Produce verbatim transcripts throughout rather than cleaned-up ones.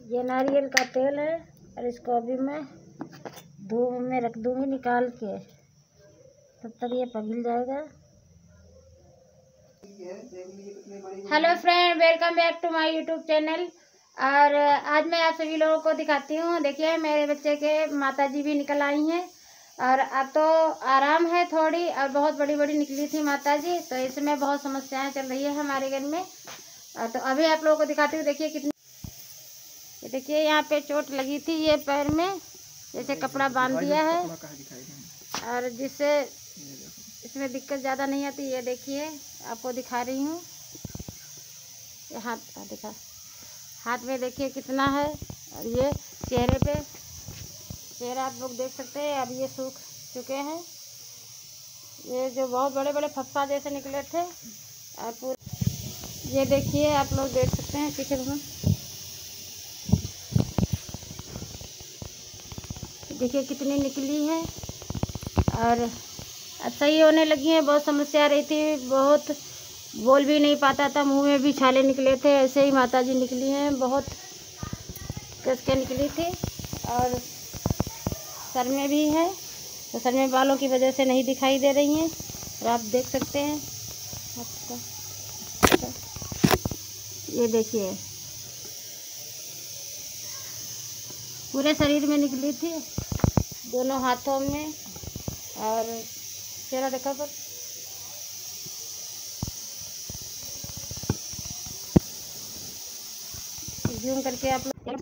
ये नारियल का तेल है और इसको अभी मैं धूप में रख दूँगी निकाल के, तब तक ये पिघल जाएगा। Hello friend, welcome back to my YouTube channel. और आज मैं आप सभी लोगों को दिखाती हूँ। देखिए मेरे बच्चे के माताजी भी निकल आई हैं और अब तो आराम है थोड़ी, और बहुत बड़ी बड़ी निकली थी माताजी, तो इसमें बहुत समस्याएं चल रही है हमारे घर में। और तो अभी आप लोगों को दिखाती हूँ। देखिए कितनी, ये देखिए यहाँ पे चोट लगी थी, ये पैर में जैसे कपड़ा बांध दिया है, और जिससे इसमें दिक्कत ज़्यादा नहीं आती। ये देखिए आपको दिखा रही हूँ, ये हाथ का दिखा, हाथ में देखिए कितना है, और ये चेहरे पे, चेहरा आप लोग देख सकते हैं अब ये सूख चुके हैं। ये जो बहुत बड़े बड़े फफ्फा जैसे निकले थे, और पूरे ये देखिए आप लोग देख सकते हैं पीछे में, देखिए कितनी निकली है और अब सही होने लगी है। बहुत समस्या आ रही थी, बहुत बोल भी नहीं पाता था, मुंह में भी छाले निकले थे, ऐसे ही माताजी निकली हैं, बहुत कस के निकली थी। और सर में भी है, तो सर में बालों की वजह से नहीं दिखाई दे रही हैं, और आप देख सकते हैं आपका, ये देखिए पूरे शरीर में निकली थी, दोनों हाथों में, और चेहरा देखा पर जूम करके आप लोग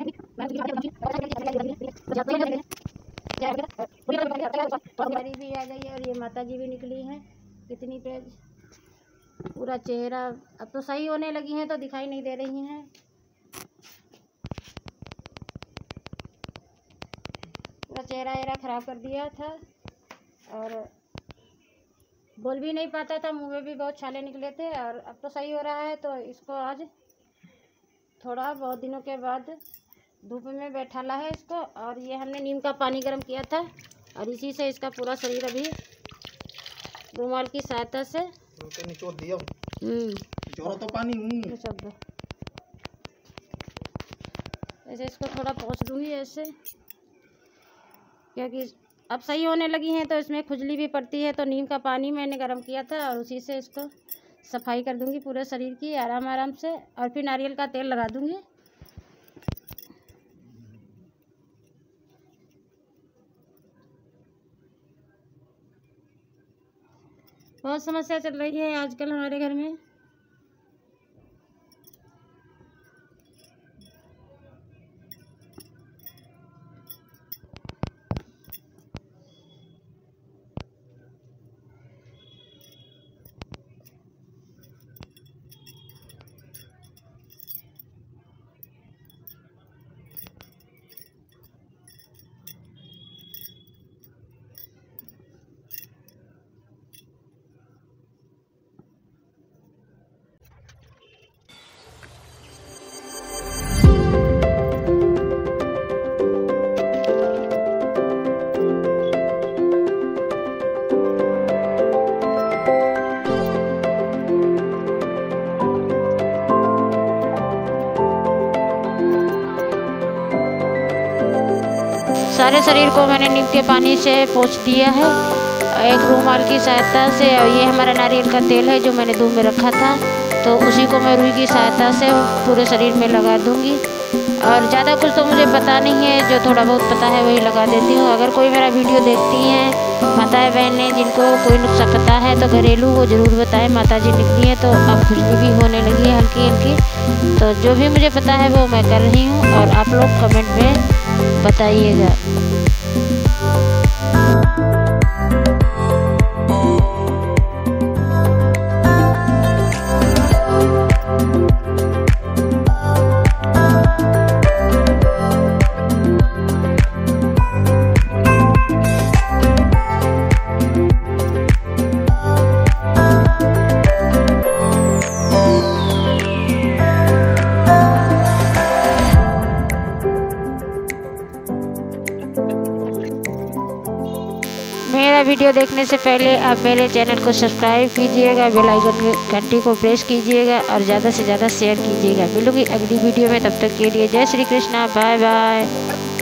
भी आ गई है। और ये माताजी भी निकली हैं, कितनी तेज, पूरा चेहरा अब तो सही होने लगी हैं, तो दिखाई नहीं दे रही हैं। पूरा चेहरा एरा खराब कर दिया था, और बोल भी नहीं पाता था, मुंह में भी बहुत छाले निकले थे, और अब तो सही हो रहा है। तो इसको आज थोड़ा बहुत दिनों के बाद धूप में बैठाला है इसको, और ये हमने नीम का पानी गर्म किया था, और इसी से इसका पूरा शरीर अभी रुमाल की सहायता से निचोड़ दिया। हम्म तो पानी ऐसे इसको थोड़ा पोंछ दूंगी ऐसे, क्योंकि अब सही होने लगी हैं, तो इसमें खुजली भी पड़ती है। तो नीम का पानी मैंने गर्म किया था, और उसी से इसको सफाई कर दूंगी पूरे शरीर की आराम आराम से, और फिर नारियल का तेल लगा दूंगी। बहुत समस्या चल रही है आजकल हमारे घर में। सारे शरीर को मैंने नीम के पानी से पोंछ दिया है, एक रुमाल की सहायता से। और ये हमारा नारियल का तेल है जो मैंने धूप में रखा था, तो उसी को मैं रुई की सहायता से पूरे शरीर में लगा दूंगी। और ज़्यादा कुछ तो मुझे पता नहीं है, जो थोड़ा बहुत पता है वही लगा देती हूँ। अगर कोई मेरा वीडियो देखती हैं माताएं बहनें, जिनको कोई नुस्खा पता है तो घरेलू वो ज़रूर बताएं। माताजी निकली है तो अब खुजली भी होने लगी है हल्की हल्की, तो जो भी मुझे पता है वो मैं कर रही हूँ, और आप लोग कमेंट में बताइएगा। कीजिएगा। वीडियो देखने से पहले आप मेरे चैनल को सब्सक्राइब कीजिएगा, बेल आइकन घंटी को प्रेस कीजिएगा और ज़्यादा से ज़्यादा शेयर कीजिएगा। मिलूंगी अगली वीडियो में, तब तक के लिए जय श्री कृष्णा, बाय बाय।